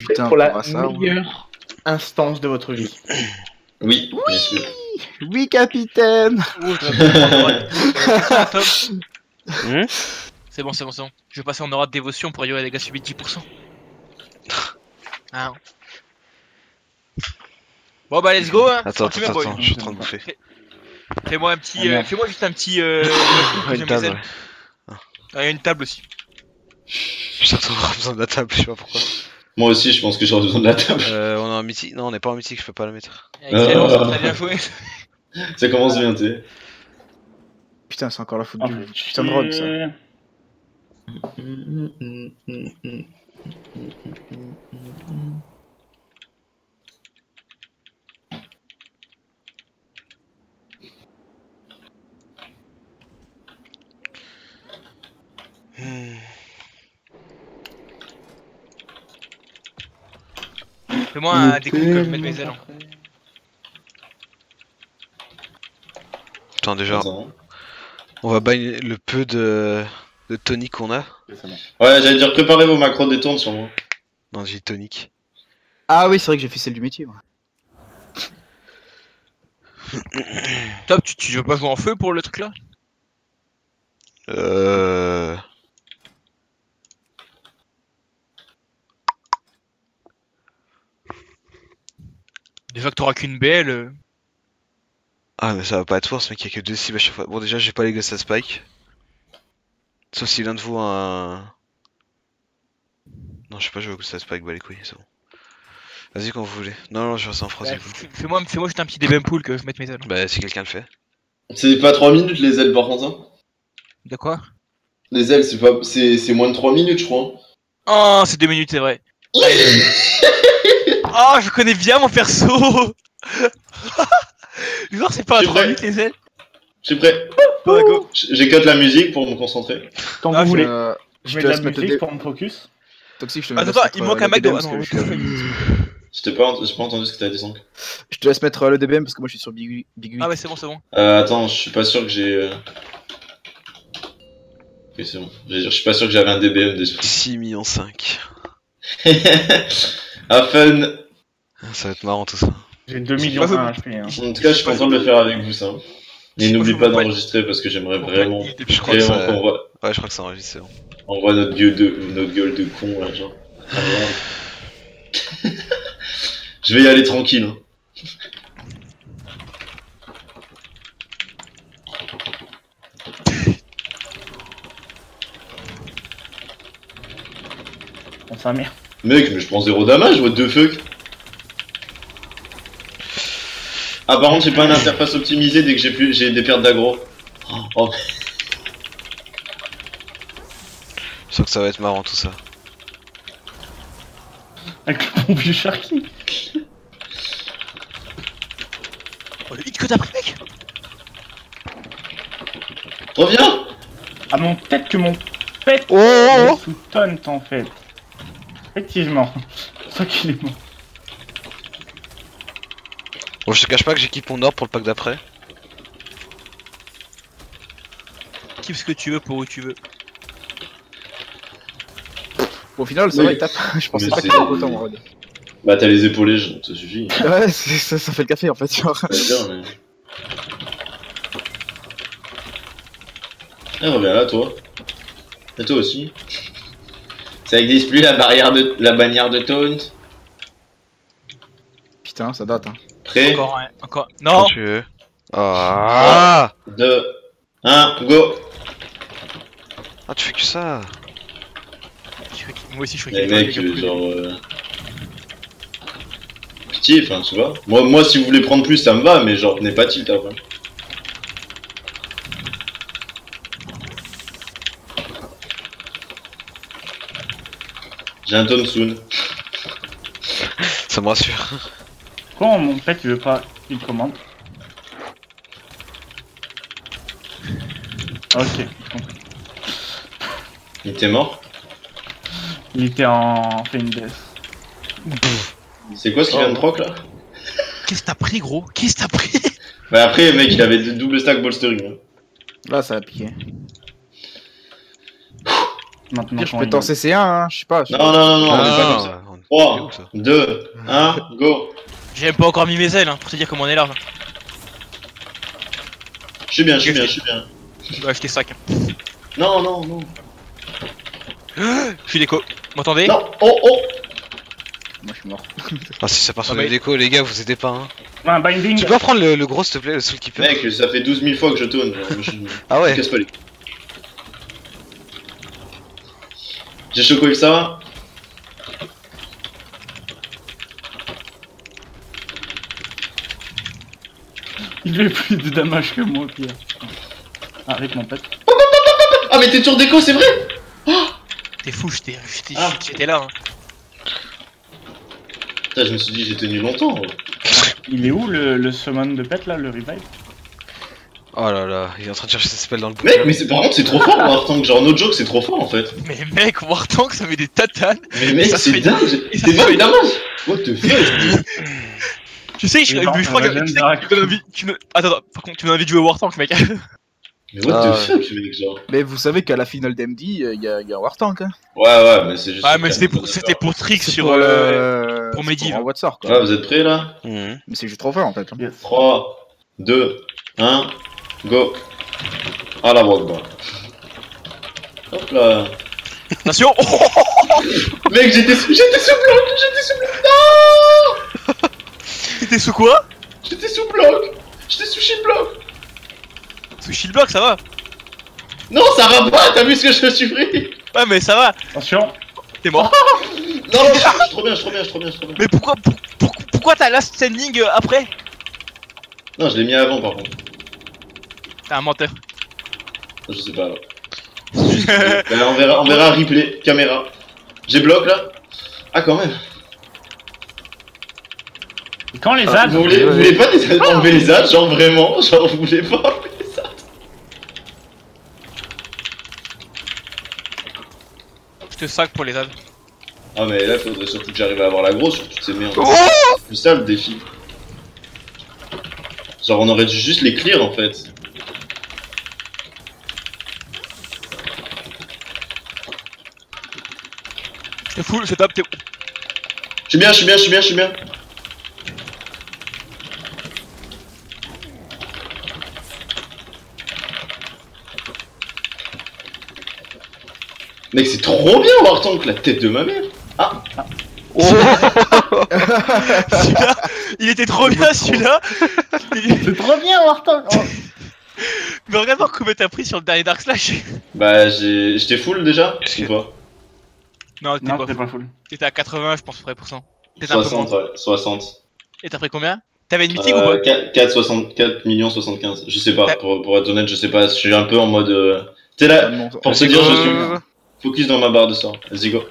Putain, pour la on va ça, ouais. meilleure instance de votre vie. Oui, bien sûr. Oui, capitaine. Oh, je vais passer en aura de... Tom. C'est bon. Je vais passer en aura de dévotion pour réduire les dégâts subis de 10%. Ah. Bon bah let's go hein. Attends, Continue, boy. je suis en train de bouffer. Fais-moi un petit, Ah, merde. fais-moi juste un petit. Ouais, une table, ouais. Ah, il y a une table aussi. J'ai besoin de la table, je sais pas pourquoi. Moi aussi, je pense que j'aurais besoin de la table. On est en mythique. Non, on n'est pas en mythique, je peux pas la mettre. Excellent, c'est très bien joué. Ça commence bien, tu sais. Putain, c'est encore la faute Ah, du putain de rogue, ça. Fais-moi un découpe que je mette mes ailes. Putain, déjà, Attends. on va baigner le peu de tonic qu'on a. Ouais, j'allais dire préparez vos macros détourne sur moi. Non, j'ai tonic. Ah oui, c'est vrai que j'ai fait celle du métier. Ouais. Top, tu veux pas jouer en feu pour le truc là? Déjà que t'auras qu'une BL. Ah, mais ça va pas être force, mec, il y a que 2 cibles à chaque fois. Bon, déjà, j'ai pas les gosses à spike. Sauf si l'un de vous a un. Non, je sais pas jouer au ghost à spike, bah les couilles, c'est bon. Vas-y, quand vous voulez. Non, je reste en phrase. Fais-moi juste un petit DBM pool que je mette mes ailes. Bah, si quelqu'un le fait. C'est pas 3 minutes les ailes par contre, hein. De quoi? Les ailes, c'est pas... c'est moins de 3 minutes, je crois. Oh, c'est 2 minutes, c'est vrai. Oh, je connais bien mon perso. Genre, c'est pas à 3 minutes les ailes. Je suis prêt. Go. J'écoute la musique pour me concentrer. Quand Ah, vous voulez. Je Je te mets de la laisse mettre le musique dé. pour me focus. Toxic, je te laisse Attends, mettre, il manque le un McDo. DBM Ah parce non, que je suis- J'ai pas entendu ce que t'as dit, Sank. Je te laisse mettre le DBM parce que moi je suis sur Big 8. Ah ouais, c'est bon. Attends, je suis pas sûr que j'ai... Ok, c'est bon. Je suis pas sûr que j'avais un DBM déjà. 6 millions 5. Ah, fun. Ça va être marrant tout ça. J'ai 2 millions 1 HP. Hein. En tout cas, je suis content de le faire avec vous, ça. Et n'oublie pas d'enregistrer parce que j'aimerais vraiment... Je crois que ça... qu'on voit... Ouais, je crois que ça enregistre, c'est bon. On voit notre gueule de con, là, genre. Ah, merde. Je vais y aller tranquille. Hein. On s'en merde. Mec, mais je prends 0 damage, what the fuck. Ah, par contre, j'ai pas une interface optimisée dès que j'ai des pertes d'aggro. Oh. Je sens que ça va être marrant tout ça. Avec le pompier Sharky. Oh, le hit que t'as pris, mec. Reviens. Ah, mon peut-être que mon pet Oh, est sous taunt en fait. Effectivement. C'est ça qu'il est mort. Bon, je te cache pas que j'équipe mon or pour le pack d'après. Kiffe ce que tu veux pour où tu veux. Au final, c'est Oui. vrai, il tape. Je pensais Mais pas c'est- qu'il tape autant en rogue. Bah, t'as les épaules, ça suffit. Ouais, ça fait le café en fait. Genre. Ça va bien, mais... Eh, reviens là, toi. Et toi aussi. Ça existe plus la bannière de taunt. Putain, ça date. Hein. Prêt. Encore. Quand Non. tu veux. Ah 2, 1, go. Ah, tu fais que ça. Moi aussi, je suis Les mecs, genre... Pitié, enfin, tu vois. Moi, si vous voulez prendre plus, ça me va, mais genre, venez pas tilt après. J'ai un taunt soon. Ça me rassure. Pourquoi mon pet il veut pas une commande? Ok, j'ai compris. Il était mort. Il était en fait une death. C'est quoi ce qu'il vient de proc là? Qu'est-ce que t'as pris, gros? Qu'est-ce que t'as pris? Bah après, mec, il avait double stack bolstering. Hein. Là, ça a piqué. Maintenant, Pire, je quand peux il- t'en CC1, hein, je sais pas. Non, non, non, non, on est pas Ah, comme ça. on- 3, ça 2, 1, go. J'ai même pas encore mis mes ailes, hein, pour te dire comment on est large. Je suis bien, je suis bien, je suis bien. Ouais, je t'ai sac. Non, non, non. Je suis déco. Vous m'entendez? Non, oh, oh. Moi, je suis mort. Ah, si ça part sur Ah, le mais- déco, les gars, vous aidez pas, hein. Un binding. Tu peux reprendre le gros, s'il te plaît, le Soul Keeper? Mec, ça fait 12 000 fois que je tourne. Ah ouais. Casse pas les. J'ai choqué ça. Il fait plus de damage que moi, pire. Arrête mon pote. Ah, mais t'es tour déco, c'est vrai. T'es fou, Ah. j'étais là. Hein. Putain, je me suis dit, j'ai tenu longtemps. Il est où le summon de pet là, le revive? Oh là là, il est en train de chercher ses spells dans le Mec, bouquin. mais par contre, c'est trop fort, Wartank. Genre, no joke, c'est trop fort en fait. Mais mec, War Tank, ça met des tatanes. Mais mec, Ça c'est fait- dingue. et ça C'est fait- pas damage. What the fuck. Tu sais, je Et non, crois on va que même tu sais dire que tu me donnes envie. Attends, par contre, tu me donnes envie de jouer à War Tank, mec. Mais what Ah, the fuck, mec, genre. Mais vous savez qu'à la finale d'MD, il y a War Tank, hein. Ouais, mais c'est juste. Ah, mais c'était pour trick C'est sur. pour le. pour c'est Medivh. un envoi de sort, quoi. Ouais, vous êtes prêts là? Mhm. Mais c'est juste trop fort, en fait. Hein. Yes. 3, 2, 1, go. Ah la walk, hop là. Attention. Mec, j'étais sous bloc, Non, T'étais sous quoi? j'étais sous bloc, j'étais sous shield block. Sous shield block, ça va. Non, ça va pas, t'as vu ce que je me suis pris? Ouais, mais ça va. Attention. T'es mort. Non, je suis trop bien, je suis trop bien. Mais pourquoi t'as last standing après? Non, je l'ai mis avant par contre. T'es un menteur. Je sais pas alors. Ben, on verra replay, caméra. J'ai bloc là. Ah quand même. Et quand les Ah, ads, vous voulez pas enlever les ads, genre vraiment, genre vous voulez pas enlever les ads. Je te sac pour les ads. Ah mais là faudrait surtout que j'arrive à avoir la grosse sur toutes ces merdes. Oh C'est plus ça le défi. Genre on aurait dû juste les clear en fait. T'es full, c'est top, t'es. Je suis bien. Mec c'est trop bien Wartank, la tête de ma mère. Ah, Celui-là, il était trop bien celui-là. c'est trop bien, Warthog. Oh. Mais regarde voir combien t'as pris sur le dernier Dark Slash. bah j'étais full déjà ou pas? Non, t'es Non, pas c'était full. pas full. T'étais à 80, je pense, près pour cent. Peut-être un peu 60, moins. ouais, 60. Et t'as pris combien? T'avais une mythique ou pas? 4 millions 75. Je sais pas, Ouais. pour être honnête, je sais pas. Je suis un peu en mode. T'es là, pour te dire, je suis focus dans ma barre de sort. Vas-y, go.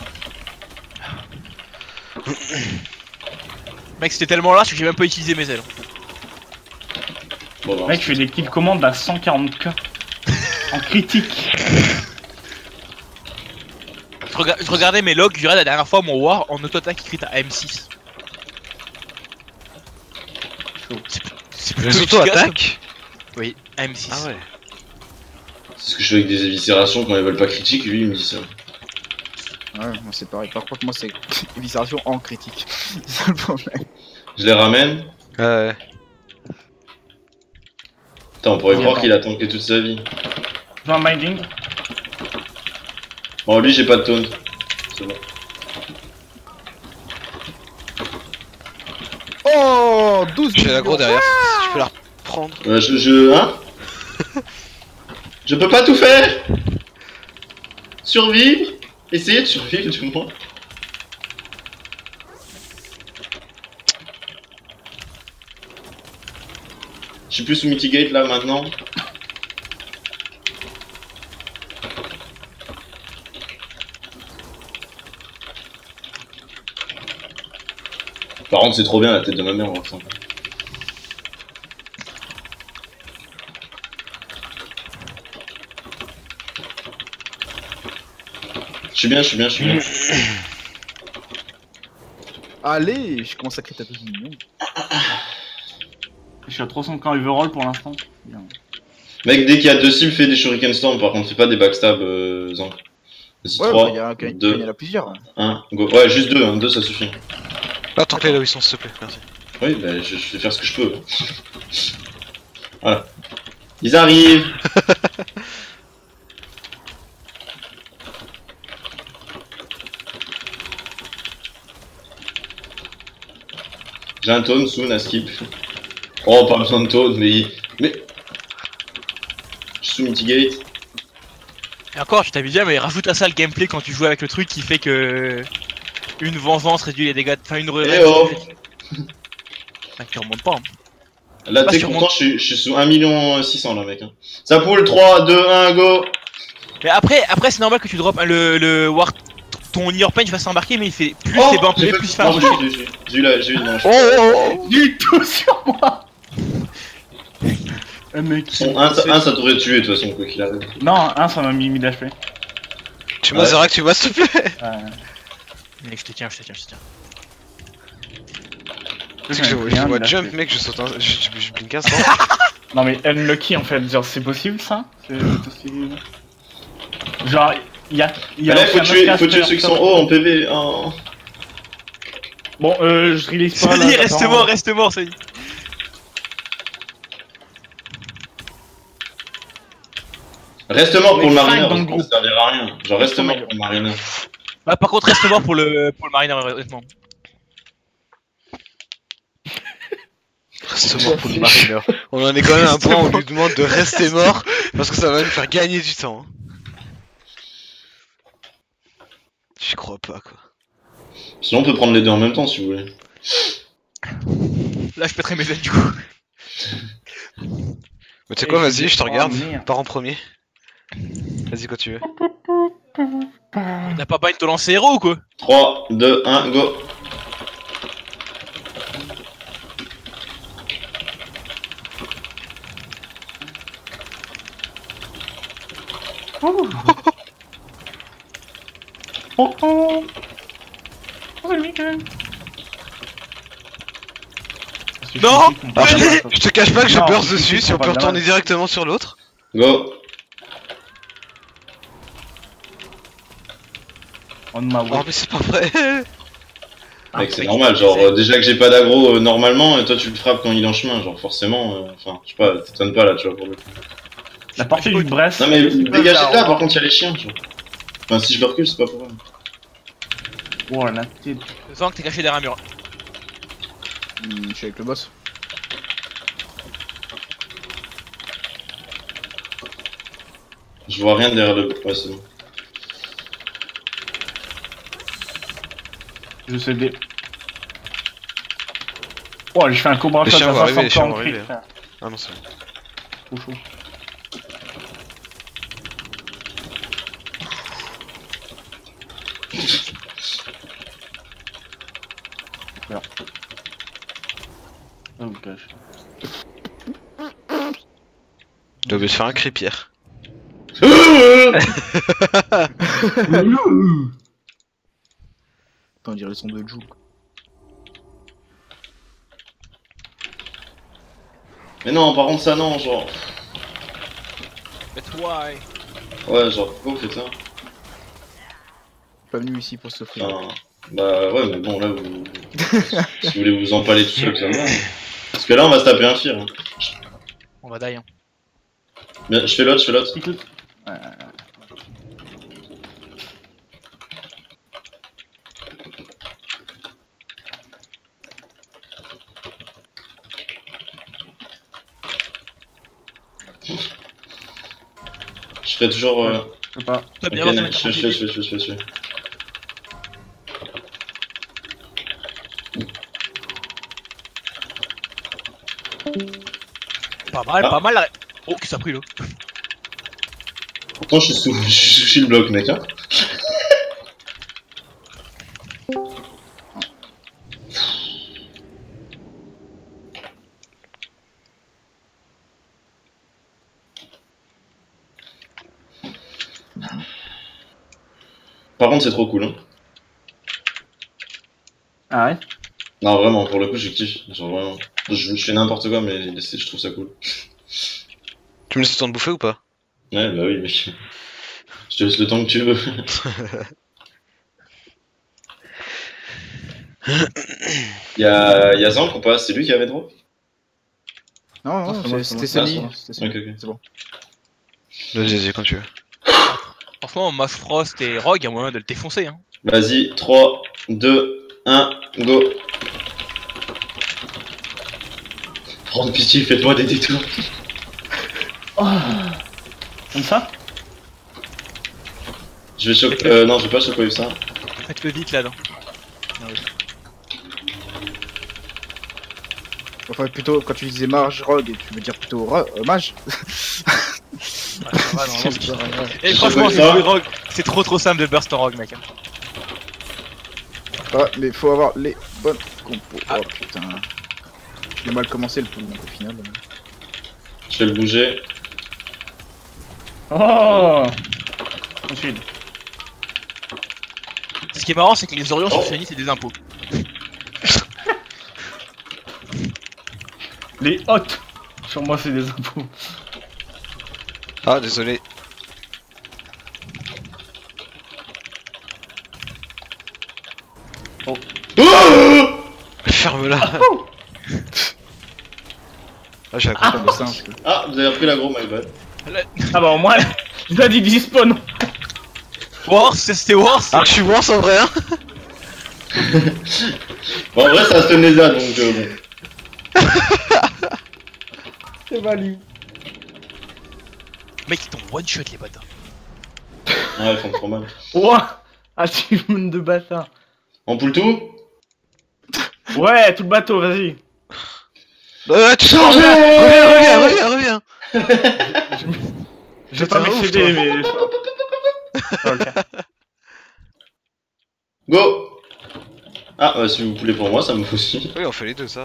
Mec, c'était tellement large que j'ai même pas utilisé mes ailes. Bon, bah, Mec, je fais des kills commandes à 140k. En critique. Je regardais mes logs, je dirais la dernière fois mon War en auto-attaque crit à M6. C'est Les plutôt auto-attaques? Oui, à M6. Ah ouais. c'est ce que je fais avec des éviscérations quand ils veulent pas critique. Lui, il me dit ça. Ouais, moi c'est pareil. Par contre, moi c'est éviscération en critique. C'est ça le problème. Je les ramène. Ouais. Putain, on pourrait Ouais, croire bon. qu'il a tanké toute sa vie. Je veux un binding. Bon, lui, j'ai pas de taunt. C'est bon. Oh 12 J'ai l'aggro millions. derrière. Si tu peux la reprendre. Hein je peux pas tout faire. Survivre. Essayez de survivre, du moins. Je suis plus sous mitigate là maintenant. Par contre, c'est trop bien la tête de ma mère, enfin. Je suis bien. Allez, je commence à créer à 12 millions. Je suis à 300k overall pour l'instant. Bien. Mec, dès qu'il y a deux cibles, fais des Shuriken Storm, par contre, fais pas des backstab, Zank. C'est Ouais, 3, il y en a 2, plusieurs. 1, go. Ouais, juste 2, hein, 2 ça suffit. Ah, tant que là où ils sont, s'il te plaît, merci. Oui, bah je vais faire ce que je peux. Voilà. Ils arrivent. J'ai un taunt soon à skip. Oh, pas besoin de taunt, mais... Je suis sous mitigate. Et encore, je t'avais dit, mais rajoute à ça le gameplay quand tu joues avec le truc qui fait que. Une vengeance réduit les dégâts. Enfin, une Eh oh. Enfin, qui remonte pas. Hein. Là, Pas t'es sur content, je suis sous 1 600 000 là, mec. Hein. Ça poule, 3, 2, 1, go. Mais après c'est normal que tu drops le War. Ton Your Pain, tu vas s'embarquer, mais il fait plus Oh, les bancs, j'ai plus fait... faire. Non, j'ai eu une manche. Du tout sur moi. Mec. Son 1, ça t'aurait tué de toute façon, quoi qu'il arrive. Non, un ça m'a mis 1000 HP. Tu m'as Zerac, tu vois, s'il te plaît. Mec, je te tiens. Parce que je vois jump, mec, je saute un. Je blink un instant. Non mais unlucky en fait, genre c'est possible ça? C'est possible. Genre y'a Là, faut tuer ceux qui sont hauts en PV. Oh. Bon je release pas là. Reste mort, ça y est. Reste mort pour le Mais mariner, cinq dans parce le que ça groupe. servira à rien. Genre reste mort pour le mariner. Bah, par contre, reste mort pour le mariner, honnêtement. Reste mort pour le mariner. On en est quand même à un point où on lui demande de rester mort parce que ça va nous faire gagner du temps. J'y crois pas quoi. Sinon on peut prendre les deux en même temps si vous voulez. Là, je pèterai mes ailes du coup. Mais tu sais quoi, vas-y, je te regarde. merde. Pars en premier. Vas-y quand tu veux. T'as pas de te lancer héros ou quoi? 3, 2, 1, go. Oh oh. Oh le Michael. Non. Je te cache pas que je Non, burst c'est dessus, si on pas peut de retourner mal. directement sur l'autre. Go. On m'a Oh mais c'est pas vrai. Mec, c'est normal, genre déjà que j'ai pas d'aggro normalement, et toi tu le frappes quand il est en chemin, genre forcément, enfin, je sais pas, t'étonnes pas là, tu vois, pour le coup. La portée du Brest. Non mais dégagez de là, par contre, y'a les chiens, tu vois. Enfin, si je le recule, c'est pas pour eux. Oh la tête. Je sens que t'es caché derrière un mur. Je suis avec le boss. Je vois rien derrière le. Ouais, c'est bon. Je sais des. Oh j'ai fait un cobra Les shot chiens à vont arriver, 500 les chiens en vont crit, arriver. frère. Ah non, c'est bon. Trop chaud. Voilà. Oh gosh. Tu vas te faire un cri, Pierre. Attends, on dirait le son de Jou. Mais non, par contre, ça non, genre. Mais toi, Ouais, genre, pourquoi vous faites ça? Pas venu ici pour s'offrir. Enfin, bah ouais, mais bon, là, vous. Si vous voulez vous empaler tout seul, ça va. Parce que là, on va se taper un tir. Hein. on va die. Hein. Bien, je fais l'autre, Je ferai toujours. Je sais pas. Toi, Ok, bien voir, non, je fais. Pas mal. Là. Oh, que ça a pris là. Pourtant, je suis sous le bloc, mec. Hein. Par contre, c'est trop cool. Hein. Ah ouais? Non, vraiment, pour le coup, je kiffe. Genre, vraiment. Je fais n'importe quoi, mais je trouve ça cool. Tu me laisses le temps de bouffer ou pas? Ouais, bah oui, mec. Je te laisse le temps que tu veux. Y'a Zank ou pas? C'est lui qui avait droit? Non, c'est non, moi, c'était c'est moi. Sony. Ah, C'était Sony. Ok, ok. C'est bon. Vas-y, quand tu veux. Franchement, Mass Frost et Rogue, y'a moyen de le défoncer. Hein. Vas-y, 3, 2, 1, go. Prends pitié, faites-moi des détours. Oh. Comme ça? Je vais choper. Non, je vais pas choper ça. Faites-le vite là-dedans. Enfin, plutôt, quand tu disais Marge Rogue, tu veux dire plutôt Mage. Ouais, ça va, normalement, C'est pas grave. Et Je franchement, sais c'est pas. jouer Rogue. C'est trop simple de burst en Rogue, mec. Ah, mais faut avoir les bonnes compos. Ah. Oh putain. J'ai mal commencé le pool, donc au final. Je vais le bouger. Oh. Ensuite. Ce qui est marrant, c'est que les Orions Oh. sur Shiny, c'est des impôts. Les hottes. Sur moi, c'est des impôts. Ah, désolé. Oh. Ferme-la. Ah, j'ai un Comme compte. le singe. Quoi. Ah, vous avez repris l'agro, my bad. Ah bah au moins, je dois dire spawn. Wars, c'était Wars. Ah, je suis Wars en vrai, hein. Bon, en vrai, ça se tenait là, donc bon. C'est valide. Mec, ils t'ont one shot les bâtards. Ouais, ils font trop mal. Ouah. Achievement de bâtard. On poule tout? Ouais, tout le bateau, vas-y. Tu changes. Reviens. Je vais pas Putain, ouf, m'excéder, toi. mais. Ça va le faire. Go! Ah, bah, si vous poulez pour moi, ça me faut aussi. Oui, on fait les deux, ça.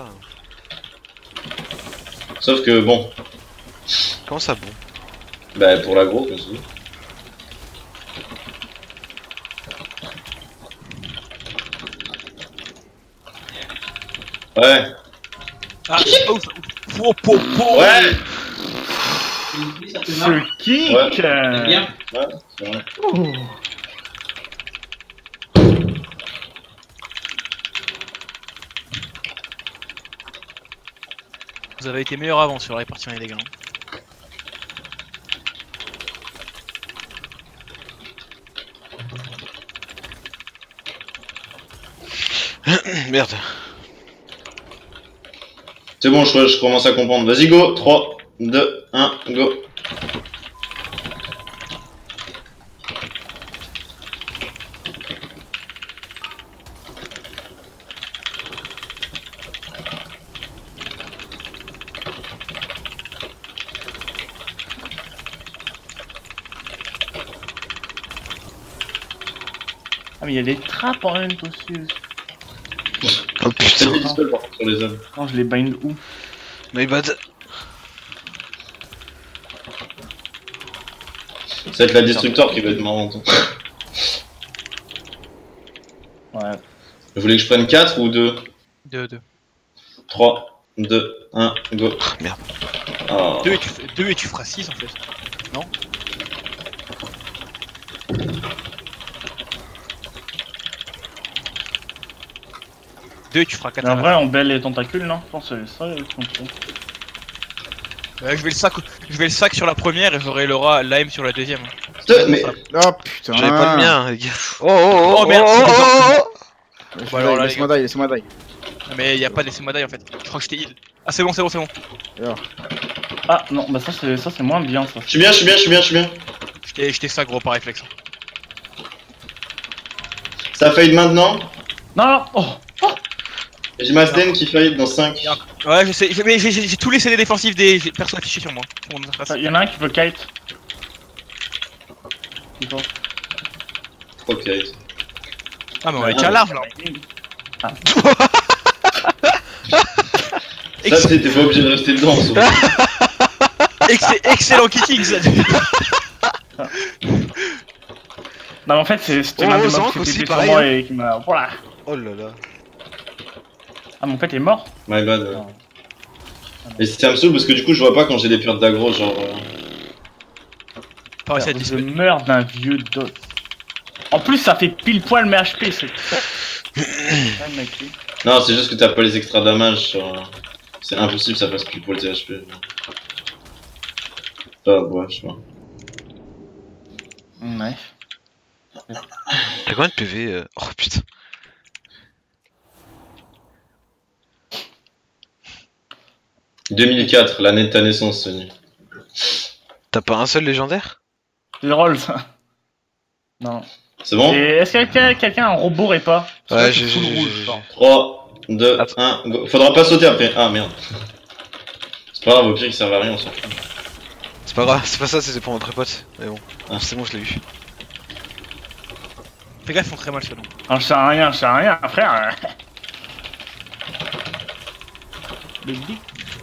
Sauf que, bon, Comment ça, bon? bah, pour l'agro, comme ça. Ouais, Ah, oh, oh, oh, oh. ouais, Ce kick. Ouais. Bien. ouais, c'est vrai. Oh. Vous avez été meilleur avant sur la répartition des dégâts. Hein. Merde. C'est bon, je commence à comprendre. Vas-y, go! 3, 2, 1, go! Ah, mais il y a des trappes en même aussi. Oh C'est putain. des dispels par contre sur les hommes. Non, je les bind où? My bad. Ça va être la destructor qui va être marrante. Ouais. Vous voulez que je prenne 4 ou 2? 2 3, 2, 1, go! Ah, merde. Ah. et tu feras 6 en fait. Non? Deux et tu feras 4 Mais en vrai, on belle les tentacules, non? Je pense que c'est ça, ils sont trop. Je vais le sac sur la première et j'aurai l'AM sur la deuxième. Mais Oh putain. J'avais pas le mien, les gars. Oh, Oh, merde, Bah, alors là, laisse-moi die, laisse-moi die. Mais y a pas de laisser-moi die en fait. Je crois que je t'ai heal. Ah c'est bon, c'est bon, c'est bon. Ah non, bah ça c'est moins bien ça. je suis bien, je suis bien, je suis bien, je suis bien. Je t'ai ça gros par réflexe. Ça fade maintenant. Non, non, oh. Et j'ai ma Sten qui fade dans 5. Ouais, je sais, mais j'ai tous les CD défensifs des persos affichés sur moi. Sur mon interface. Il y en a un qui veut kite. Il faut- Ok. Ah mais on est déjà large là. Ah. Ça, t'es pas obligé de rester dedans. Excellent kicking ça. Non, mais en fait, c'était Oh, l'un des Zank mobs qui aussi, était sur pareil, moi hein. et qui m'a. Voilà. Oh là là. Ah, mon fait est mort. My bad. Ouais. Non. Et ça me saoule parce que du coup, je vois pas quand j'ai des pertes d'aggro, genre. pas réussi à Je dispel. meurs d'un vieux dos. En plus, ça fait pile poil mes HP, c'est. Ouais, mec, lui. Non, c'est juste que t'as pas les extra damage sur. C'est impossible, ça passe plus pour le THP. Ah, ouais, je sais pas. Ouais. T'as combien de PV Oh putain. « 2004, l'année de ta naissance, Sony. T'as pas un seul légendaire? C'est drôle ça. Non. C'est bon? Et est-ce que quelqu'un a un robot Repa? Ouais, j'ai j'ai. 3, 2, Attends. 1, go. Faudra pas sauter après. Ah merde. C'est pas grave, au pire, il servent à rien, on s'en fout. C'est pas grave, c'est pas ça, c'était pour mon prépote. Mais bon, Ah. c'est bon, je l'ai eu. Fais gaffe, ils font très mal ceux-là. Ah, je sais rien, frère. Le big.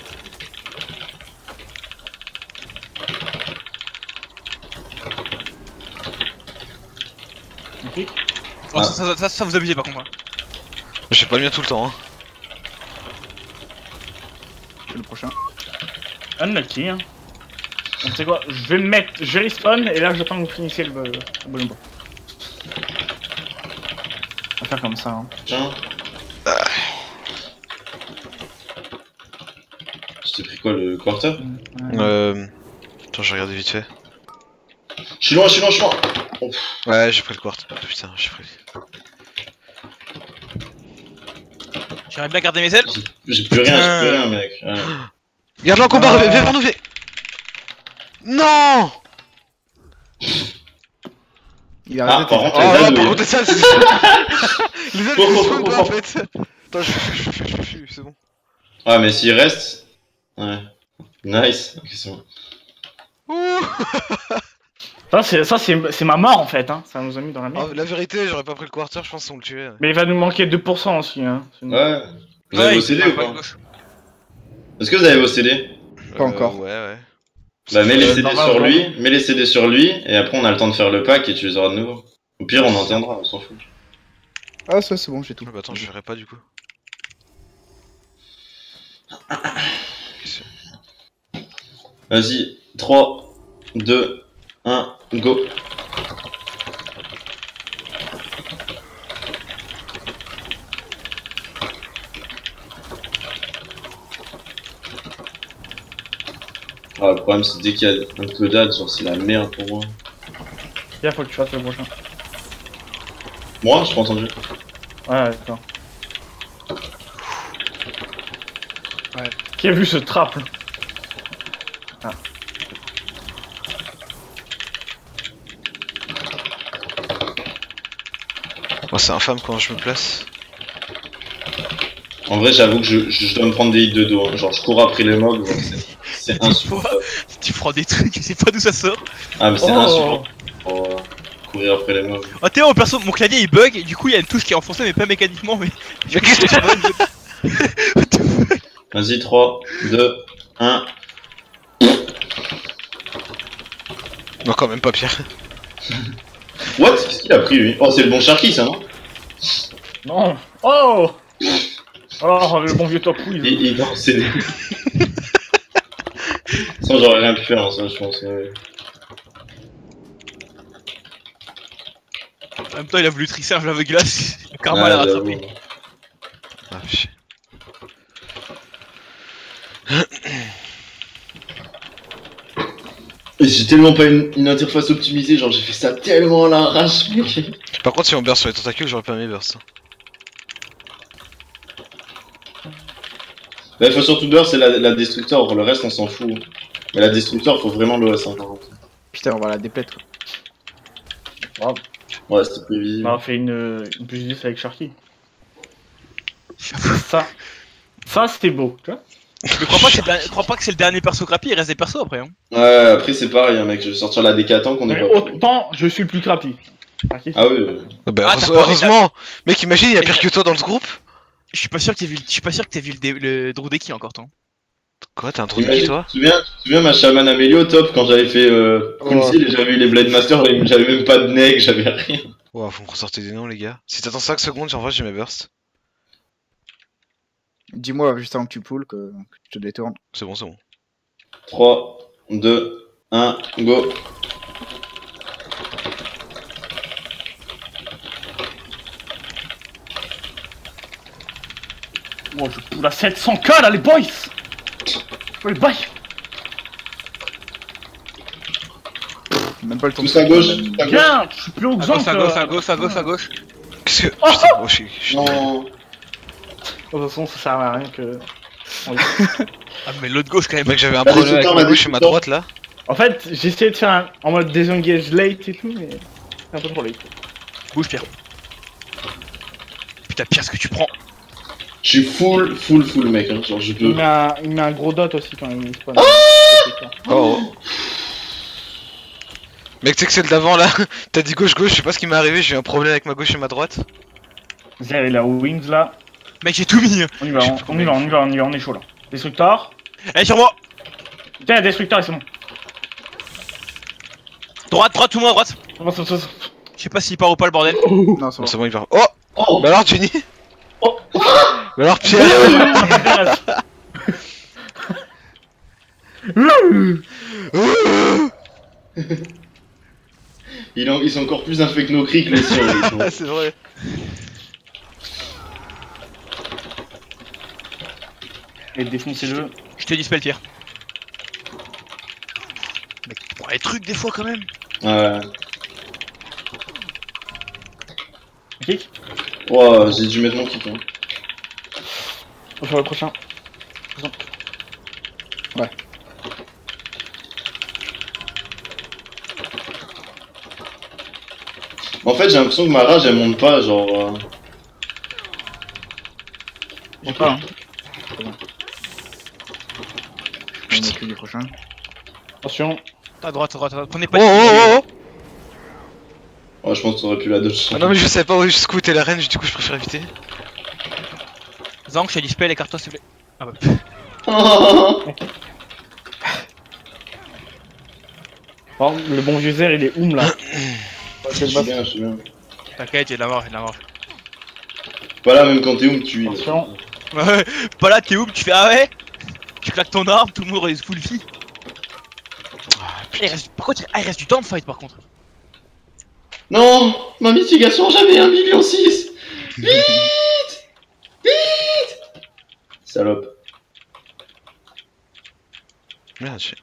Ok. Oh, Ah. ça vous abusez par contre. Hein. Je fais pas le mien tout le temps. Hein. C'est le prochain. Unlucky, hein. Donc, tu sais quoi, je vais me mettre, je respawn et là j'attends que vous finissiez le bonhomme. On va faire comme ça, hein. Tiens. Je t'ai pris quoi, le quarter? Attends, je regarde vite fait. Je suis loin. Ouais, j'ai pris le quart. Oh, putain, j'ai pris. J'aimerais bien garder mes ailes. J'ai plus rien, mec. Ouais. Garde-le en combat, viens vers nous, viens. Non. Il a Ah, arrêté. par contre, Oh, les par ailes, contre, oui. les salles, c'est. Les ailes, Bon, ils bon, spawnent bon, pas bon. en fait. Attends, je fuis, c'est bon. Ouais, mais s'il reste. Ouais. Nice. Ok, c'est bon. Ouh. Ça c'est ma mort en fait, hein. Ça nous a mis dans la merde. Oh, la vérité, j'aurais pas pris le quarter, je pense qu'on le tuait. Mais il va nous manquer 2% aussi, hein. Ouais. Vous avez vos CD ou pas? gauche. Est-ce que vous avez vos CD? Pas encore. Ouais. Bah, mets les CD normal, sur ouais. lui, mets les CD sur lui, et après on a le temps de faire le pack et tu les auras de nouveau. Au pire, on entendra, on s'en fout. Ah, ça c'est bon, j'ai tout. Bah attends, je verrai pas du coup. Vas-y, 3, 2, 1, go. Ah, le problème c'est dès qu'il y a un codage, genre c'est la merde pour moi. Bien, faut que tu fasses le prochain. Moi, j'ai pas entendu. Ouais, d'accord. Ouais. Qui a vu ce trap là? Moi, c'est infâme quand je me place. En vrai, j'avoue que je dois me prendre des hits de dos. Hein. Genre, je cours après les mobs, genre, c'est insupportable. Tu prends des trucs, je sais pas d'où ça sort. Ah, mais c'est Oh. insupportable. Oh, courir après les mobs. Oh, t'es mon perso, mon clavier il bug, et du coup il y a une touche qui est enfoncée, mais pas mécaniquement. Mais. Mais qu'est-ce que Vas-y, 3, 2, 1. Non, quand même pas Pierre. What? Qu'est-ce qu'il a pris lui? Oh, c'est le bon Sharky ça, non? Non. Oh. Oh, le bon vieux top quiz. Il est en CD. Sans j'aurais rien pu faire en ça, je pense. En même temps, il a voulu trisser un jeu avec glace, le karma l'a j'avoue. rattrapé. Ah, chier. J'ai tellement pas une interface optimisée, genre j'ai fait ça tellement à l'arrache, mec. Par contre, si on burst sur les tentacules, j'aurais pas aimé burst. Bah, faut surtout burst, c'est la destructeur, pour le reste on s'en fout. Mais la destructeur, faut vraiment l'OS. Hein, par contre. Putain, on va la déplète quoi. Ouais, c'était prévisible. Bah, on fait une plus 10 avec Sharky. Ça c'était beau, tu vois. Mais crois pas que c'est le dernier perso crappy, il reste des persos après. Hein. Ouais, après c'est pareil, hein, mec, je vais sortir la décatant qu'on est Mais pas. autant je suis le plus crappy. Sharky. Ah oui, Bah, Ah, t'as pas- heureusement. Mec, imagine, il y a pire que toi dans le groupe. Je suis pas sûr que t'aies vu le Drudeki encore, toi. Quoi, t'as un trou de Imagine, qui, toi? tu te souviens ma chaman Amélie au top quand j'avais fait Council et j'avais eu les Blade Masters, j'avais même pas de neg, j'avais rien. Ouah, faut me ressortir des noms, les gars. Si t'attends 5 secondes, en vrai, j'ai mes bursts. Dis-moi juste avant que tu pulls que je te détourne. C'est bon, c'est bon. 3, 2, 1, go. Oh, je poule à 700k là, les boys. Oh, les boys. Même pas le temps. Tous à gauche. À gauche. Bien, je suis plus haut que À gauche, Zank. à gauche, à gauche, à gauche, à gauche. Qu'est-ce que. Oh, Putain, oh, je suis. Non. De toute façon, ça sert à rien que... Ah, mais l'autre gauche quand même. Mec, j'avais un Vas-y, problème avec tout le temps, ma vas-y, gauche et tout ma le temps. droite là. En fait, j'ai essayé de faire en mode désengage late et tout, mais... C'est un peu trop late. Bouge, Pierre. Putain, Pierre, ce que tu prends. Je suis full mec, hein. Genre je Il peux. met un gros dot aussi quand il spawn. Oh. Mec, tu sais que celle d'avant là, t'as dit gauche-gauche, je sais pas ce qui m'est arrivé, j'ai eu un problème avec ma gauche et ma droite. Zer, il a wings là. Mec, j'ai tout mis. On y va, on est chaud là. Destructor. Allez, sur moi. Tiens, Destructor, c'est bon. Droite, droite, tout le monde à droite. Avance, avance, avance. Je sais pas s'il part ou pas le bordel. Non, c'est Bon, bon. c'est bon, il va. Oh. Oh. Bah alors, Jenny. Oh. Bah alors, Pierre. Ils sont encore plus infects que nos cris que les siens. Ah, c'est vrai. Et défoncez-le. Je t'ai dispel, Pierre. Mec, tu prends les trucs des fois quand même. Ouais. Kick. Wow, j'ai dû mettre mon kick. Hein. On va faire le prochain. En fait, j'ai l'impression que ma rage elle monte pas, genre. J'ai pas, hein. On est plus du prochain. Attention. À droite, à droite, à droite. Prenez Oh, pas oh, de... oh, oh. Ouais, je pense que t'aurais pu la dodge. Ah non, mais je savais pas où jusqu'où était la range, du coup, je préfère éviter. Zank, je t'ai dispel, écarte-toi s'il te plaît. Ah bah. Oh, le bon vieux Zer, il est oum là. Je suis bien, je suis bien. T'inquiète, j'ai de la mort, j'ai de la mort. Pas là, même quand t'es où tu es. Attention. Ouais, pas là, t'es où? Tu fais ah ouais? Tu claques ton arme, tout le monde reste full vie. Par contre, il reste du temps de fight par contre. Non, ma mitigation, j'avais 1,6 million. Vite. Salope. Merde, j'ai.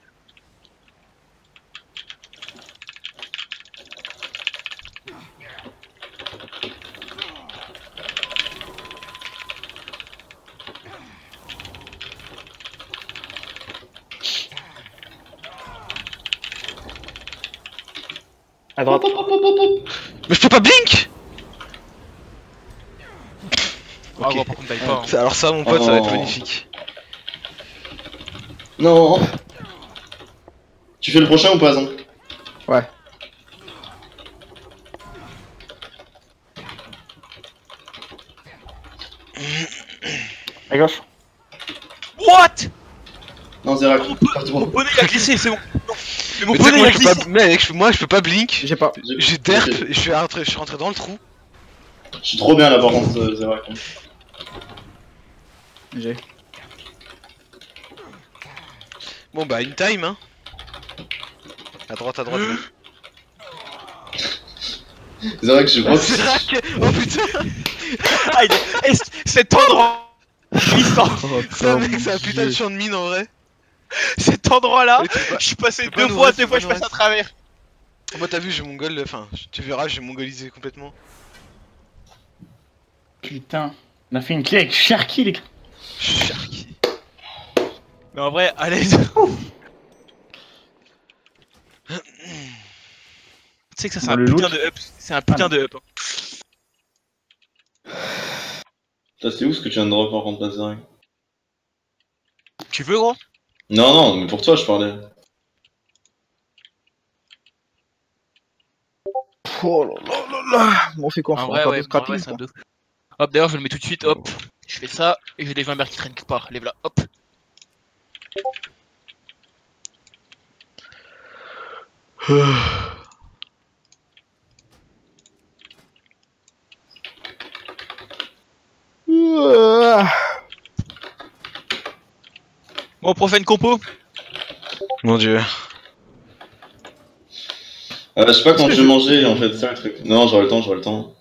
À droite. Mais je peux pas blink! Ah Ok. bon, par contre, t'ailles pas. Hein. Alors, ça, mon pote, ça va être Oh. magnifique. Non. Tu fais le prochain ou pas, Zan? Ouais. À gauche. What? Non, Zerak. Mon bonnet il a glissé, c'est bon. Non. Mais mon Mais tu sais que bonnet il moi, a je peux pas. glissé. Mec, moi, je peux pas blink. J'ai pas. J'ai derp, et je suis rentré dans le trou. Je suis trop bien là par contre, Zerak. J'ai. Bon, bah, in time, hein. À droite, à droite. Zerak, je crois que. C'est rack. Oh putain! Ah, eh, cet endroit glissant. Ça, mec, c'est un putain de champ de mine en vrai. Cet endroit là, Mais tu peux pas- je suis passé peux pas deux nous fois, rester, deux fois tu je peux passe pas à travers. Moi, t'as vu, j'ai mongol. Enfin, tu verras, j'ai mongolisé complètement. Putain. On a fait une clé avec Sharky, les gars. Sharky. Mais en vrai, allez. Tu sais que ça c'est Dans un le putain loot. de up. C'est un putain de up. Putain, c'est où ce que tu viens de drop par contre, là, Zerak? Tu veux gros? Non, non, mais pour toi, je parlais. Oh là là là là. Bon, on fait quoi? En On vrai, fait ouais, un peu en vrai, scrapping, c'est un quoi. deux. Hop, d'ailleurs, je le mets tout de suite. Hop, je fais ça et j'ai des Vimber qui traînent quelque part. Lève là, hop. Bon, prochaine compo. Mon dieu. Je sais pas quand je vais manger en fait, c'est ça le truc. Non, j'aurai le temps, j'aurai le temps.